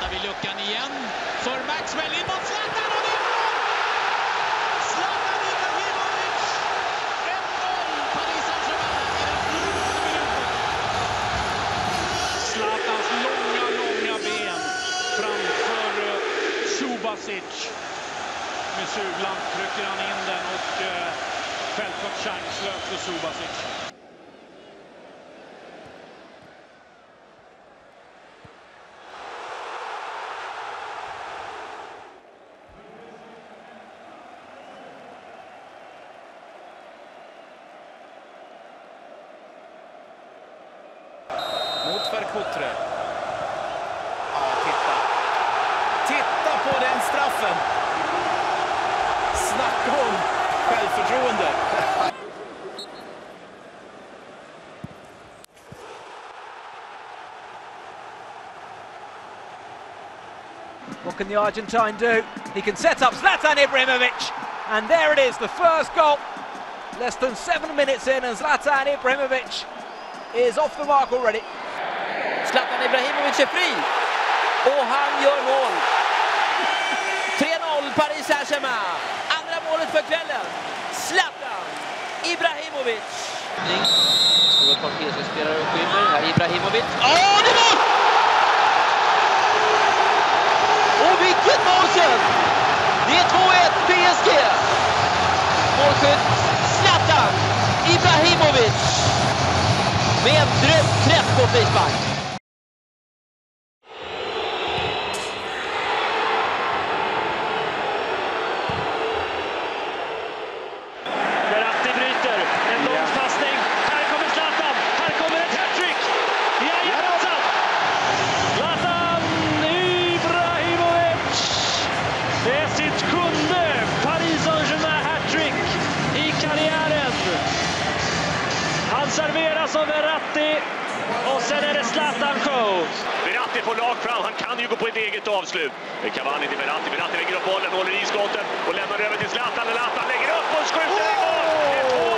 Hittar vi luckan igen för Maxwell in mot Zlatan och det är mål! Zlatan Ibrahimovic! 1-0 Paris Saint-Germain i den 4:e minuten. Zlatans långa ben framför Subasic. Med sulan trycker han in den och självklart chanslös för Subasic. Mot Verkutre. Ja, titta på den straffen. Snacka om självförtroende. What can the Argentine do? He can set up Zlatan Ibrahimovic, and there it is, the first goal. Less than 7 minutes in, and Zlatan Ibrahimovic is off the mark already. Zlatan Ibrahimovic är fri och han gör mål. 3-0 Paris Saint-Germain. Andra målet för kvällen. Zlatan Ibrahimovic. Så ett par PSG-spelare och skymmer. Här Ibrahimovic. Åh, det var! Och vilket mål sen! Det är 2-1 PSG. Målskytt Zlatan Ibrahimovic. Med en drömträff på frispark. Verratti bryter. En lång passning. Här kommer Zlatan. Här kommer ett hattrick. Jajamensan! Zlatan Ibrahimovic. Det är sitt 7:e Paris Saint-Germain hattrick i karriären. Han serveras av Verratti och sen är det Zlatan show. Verratti på lag fram, han kan ju gå på ett eget avslut. Cavani till Verratti, Verratti lägger upp bollen, håller i skottet och lämnar över till Zlatan. Zlatan lägger upp och skjuter i mål.